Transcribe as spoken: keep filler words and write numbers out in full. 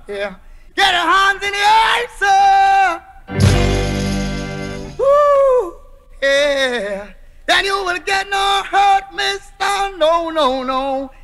Yeah. Get your hands in the air, sir. Woo. Yeah. Then you will get no hurt, mister. No, no, no.